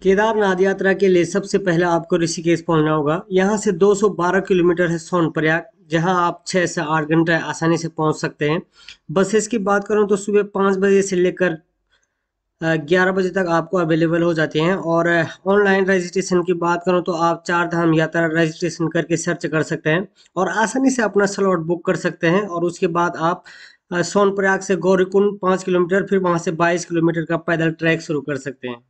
केदारनाथ यात्रा के लिए सबसे पहले आपको ऋषिकेश पहुंचना होगा। यहाँ से 212 किलोमीटर है सोनप्रयाग, जहाँ आप 6 से 8 घंटे आसानी से पहुंच सकते हैं। बसेस की बात करूं तो सुबह 5 बजे से लेकर 11 बजे तक आपको अवेलेबल हो जाती हैं। और ऑनलाइन रजिस्ट्रेशन की बात करूं तो आप 4 धाम यात्रा रजिस्ट्रेशन करके सर्च कर सकते हैं और आसानी से अपना स्लॉट बुक कर सकते हैं। और उसके बाद आप सोनप्रयाग से गौरीकुंड 5 किलोमीटर, फिर वहां से 22 किलोमीटर का पैदल ट्रैक शुरू कर सकते हैं।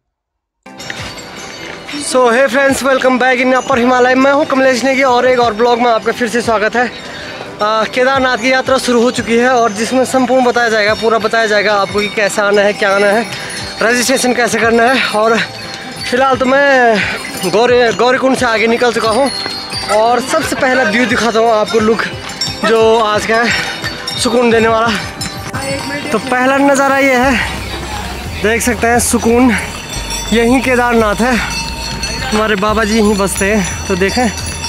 So hey friends, welcome back in upper Himalaya. मैं हूं कमलेश नेगी और एक और ब्लॉग में आपका फिर से स्वागत है। केदारनाथ की यात्रा शुरू हो चुकी है और जिसमें संपूर्ण बताया जाएगा, पूरा बताया जाएगा आपको कि कैसे आना है, क्या आना है, रजिस्ट्रेशन कैसे करना है। और फिलहाल तो मैं गौरीकुंड से आगे निकल चुका हूँ और सबसे पहला व्यू दिखाता हूँ आपको, लुक जो आज का है सुकून देने वाला। तो पहला नज़ारा ये है, देख सकते हैं सुकून, यहीं केदारनाथ है, हमारे बाबा जी यहीं बसते हैं। तो देखें,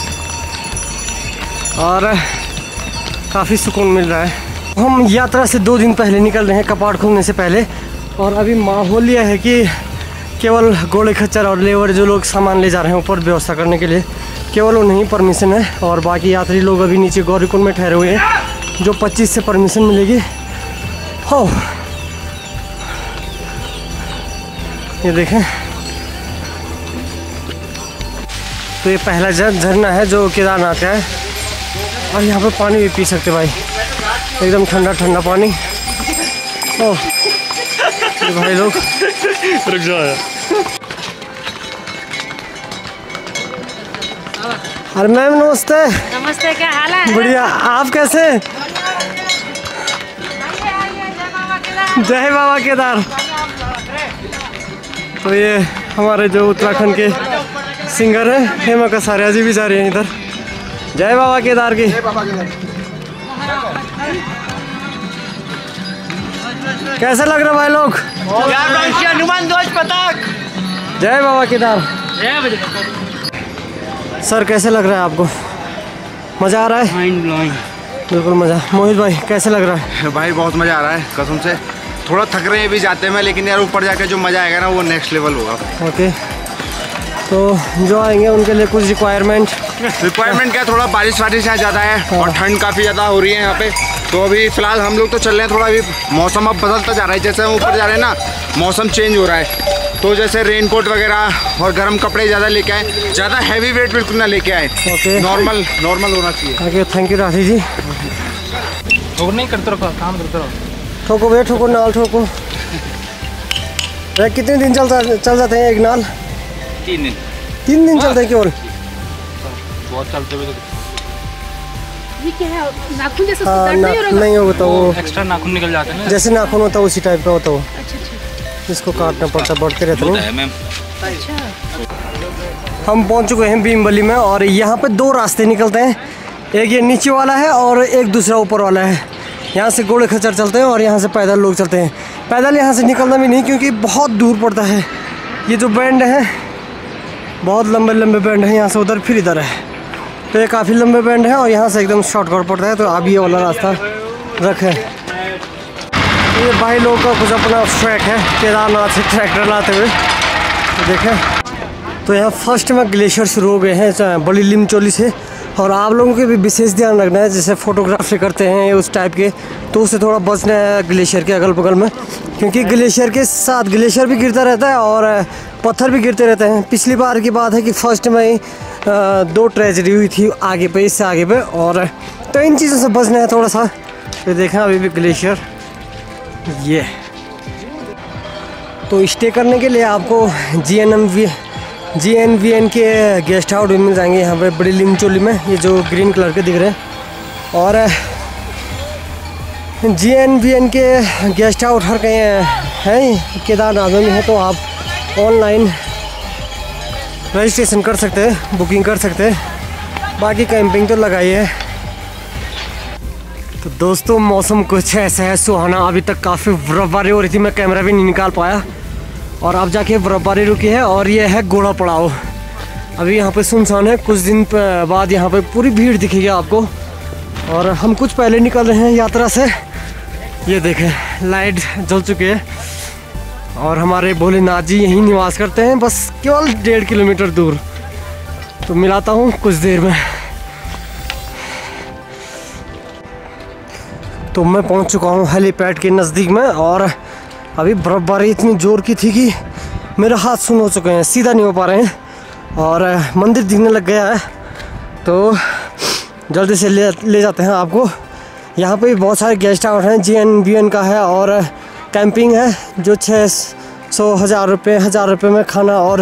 और काफ़ी सुकून मिल रहा है। हम यात्रा से 2 दिन पहले निकल रहे हैं, कपाट खुलने से पहले। और अभी माहौल यह है कि केवल घोड़े खच्चर और लेबर जो लोग सामान ले जा रहे हैं ऊपर व्यवस्था करने के लिए, केवल उन्हें ही परमिशन है। और बाकी यात्री लोग अभी नीचे गौरीकुंड में ठहरे हुए हैं, जो 25 से परमिशन मिलेगी। हो, ये देखें, तो ये पहला झरना है जो केदारनाथ का है। और यहाँ पे पानी भी पी सकते भाई, एकदम ठंडा ठंडा पानी। ओह भाई लोग रुक जाओ। अरे मैम नमस्ते। नमस्ते, क्या हाल है? बढ़िया, आप कैसे? जय बाबा केदार। तो ये हमारे जो उत्तराखंड के सिंगर हैं, हेमा कसारिया जी भी जा रही हैं इधर। जय बाबा केदार की। कैसा लग रहा भाई लोग? जय बाबा केदार। सर कैसे लग रहा है आपको? मज़ा आ रहा है? माइंड ब्लोइंग, बिल्कुल मज़ा। मोहित भाई कैसे लग रहा है? भाई बहुत मज़ा आ रहा है कसम से। थोड़ा थक रहे हैं भी जाते हैं, लेकिन यार ऊपर जाकर जो मज़ा आएगा ना वो नेक्स्ट लेवल होगा। ओके, तो जो आएंगे उनके लिए कुछ रिक्वायरमेंट क्या, थोड़ा बारिश वारिश यहाँ ज़्यादा है और ठंड काफ़ी ज़्यादा हो रही है यहाँ पे। तो अभी फ़िलहाल हम लोग तो चल रहे हैं, थोड़ा अभी मौसम अब बदलता जा रहा है। जैसे हम ऊपर जा रहे हैं ना, मौसम चेंज हो रहा है, तो जैसे रेनकोट वगैरह और गर्म कपड़े ज़्यादा लेके आए, ज़्यादा हैवी वेट बिल्कुल ना लेके आए। ओके, नॉर्मल होना चाहिए। Okay, thank you Rathi ji. नहीं करते रहो, काम करते रहो। ठोको भैया, ठोको नाल ठोको। कितने दिन चल जाते हैं एक नाल? 3 दिन। 3 दिन चलते हैं केवल? बहुत चलते हुए ये क्या है, नाखून जैसा हाँ, दर्द नहीं हो रहा? नहीं होता वो, एक्स्ट्रा नाखून निकल जाते हैं ना, जैसे नाखून होता है उसी टाइप का होता है वो, अच्छा। जिसको काटना पड़ता, बढ़ते रहते हैं। मैम। अच्छा, हम पहुंच चुके हैं भीमबली में और यहाँ पे 2 रास्ते निकलते हैं, एक ये नीचे वाला है और एक दूसरा ऊपर वाला है। यहाँ से घोड़े खच्चर चलते हैं और यहाँ से पैदल लोग चलते हैं। पैदल यहाँ से निकलना भी नहीं, क्योंकि बहुत दूर पड़ता है। ये जो बैंड है, बहुत लंबे लंबे बैंड हैं, यहाँ से उधर फिर इधर है, तो ये काफ़ी लंबे बैंड है और यहाँ से एकदम शॉर्टकट पड़ता है। तो अब ये वाला रास्ता रखे। ये भाई लोगों का कुछ अपना ट्रैक है, केदारनाथ से ट्रैक्टर लाते हुए। तो देखें, तो यहाँ फर्स्ट में ग्लेशियर शुरू हो गए हैं बड़ी लिमचोली से। और आप लोगों के भी विशेष ध्यान रखना है, जैसे फोटोग्राफी करते हैं उस टाइप के, तो उससे थोड़ा बचना है ग्लेशियर के अगल बगल में, क्योंकि ग्लेशियर के साथ ग्लेशियर भी गिरता रहता है और पत्थर भी गिरते रहते हैं। पिछली बार की बात है कि फर्स्ट में ही 2 ट्रेजेडी हुई थी आगे पे, इससे आगे पे, और तो इन चीज़ों से बचना है थोड़ा सा। तो देखें अभी भी ग्लेशियर ये। तो स्टे करने के लिए आपको GNVN के गेस्ट हाउस भी मिल जाएंगे यहाँ पे बड़ी लिमचोली में, ये जो ग्रीन कलर के दिख रहे हैं। और GNVN के गेस्ट हाउस हर कहीं हैं, केदारनाथ में है, तो आप ऑनलाइन रजिस्ट्रेशन कर सकते हैं, बुकिंग कर सकते हैं। बाकी कैंपिंग तो लगाई है। तो दोस्तों मौसम कुछ ऐसा है सुहाना। अभी तक काफ़ी बर्फबारी हो रही थी, मैं कैमरा भी नहीं निकाल पाया, और अब जाके बर्फबारी रुकी है। और ये है घोड़ा पड़ाव। अभी यहाँ पे सुनसान है, कुछ दिन बाद यहाँ पे पूरी भीड़ दिखेगी आपको। और हम कुछ पहले निकल रहे हैं यात्रा से। ये देखें लाइट जल चुकी है और हमारे भोलेनाथ जी यहीं निवास करते हैं, बस केवल 1.5 किलोमीटर दूर। तो मिलाता हूँ कुछ देर में। तो मैं पहुँच चुका हूँ हेलीपैड के नज़दीक में, और अभी बर्फबारी इतनी ज़ोर की थी कि मेरे हाथ सुन हो चुके हैं, सीधा नहीं हो पा रहे हैं, और मंदिर दिखने लग गया है। तो जल्दी से ले जाते हैं आपको। यहाँ पे भी बहुत सारे गेस्ट हाउस हैं, JNBN का है, और कैंपिंग है जो 600-1000 रुपये में खाना और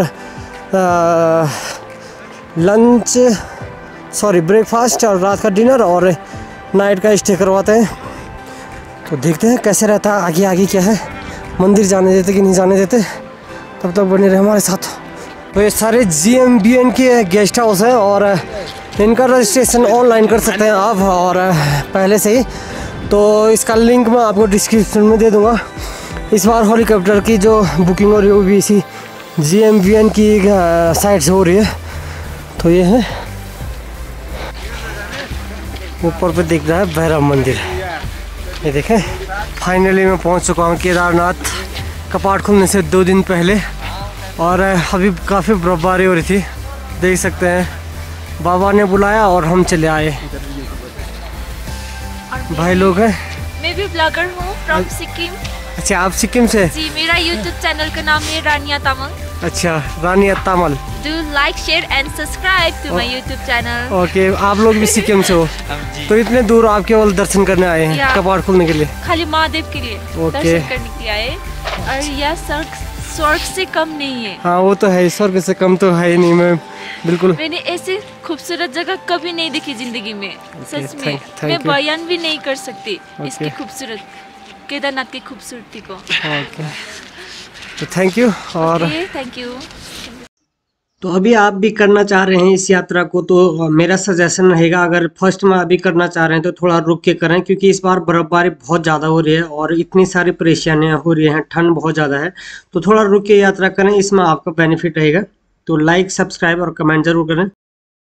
ब्रेकफास्ट और रात का डिनर और नाइट का स्टे करवाते हैं। तो देखते हैं कैसे रहता है, आगे आगे क्या है, मंदिर जाने देते कि नहीं जाने देते। तब तक बने रहे हमारे साथ। तो ये सारे JNBN के गेस्ट हाउस हैं, और इनका रजिस्ट्रेशन ऑनलाइन कर सकते हैं आप, और पहले से ही। तो इसका लिंक मैं आपको डिस्क्रिप्शन में दे दूँगा। इस बार हेलीकॉप्टर की जो बुकिंग हो रही है वो भी इसी JNBN की साइट से हो रही है। तो ये है, ऊपर पे दिख रहा है भैरव मंदिर। ये देखें, फाइनली मैं पहुंच चुका हूं केदारनाथ, कपाट खुलने से 2 दिन पहले। और अभी काफ़ी बर्फबारी हो रही थी, देख सकते हैं। बाबा ने बुलाया और हम चले आए। भाई लोग हैं। मैं भी ब्लॉगर हूँ फ्रॉम सिक्किम। अच्छा, आप सिक्किम से? जी, मेरा YouTube चैनल का नाम है रानिया तामंग। अच्छा, Rania Tamal. Do like, share and subscribe to my YouTube channel. Okay, आप लोग भी सिक्किम से हो? तो इतने दूर आप केवल दर्शन करने आए हैं, कपाट खोलने के लिए? खाली महादेव के लिए दर्शन करने के लिए आए। और यह स्वर्ग से कम नहीं है। हाँ, वो तो है, स्वर्ग से कम तो है ही नहीं। मैं बिल्कुल, मैंने ऐसी खूबसूरत जगह कभी नहीं देखी जिंदगी में। सच में मैं बयान भी नहीं कर सकती इसकी खूबसूरत, केदारनाथ की खूबसूरती को। तो थैंक यू। और थैंक यू। तो अभी आप भी करना चाह रहे हैं इस यात्रा को, तो मेरा सजेशन रहेगा, अगर फर्स्ट में अभी करना चाह रहे हैं तो थोड़ा रुक के करें, क्योंकि इस बार बर्फबारी बहुत ज़्यादा हो रही है और इतनी सारी परेशानियां हो रही हैं, ठंड बहुत ज़्यादा है। तो थोड़ा रुक के यात्रा करें, इसमें आपका बेनिफिट रहेगा। तो लाइक, सब्सक्राइब और कमेंट जरूर करें।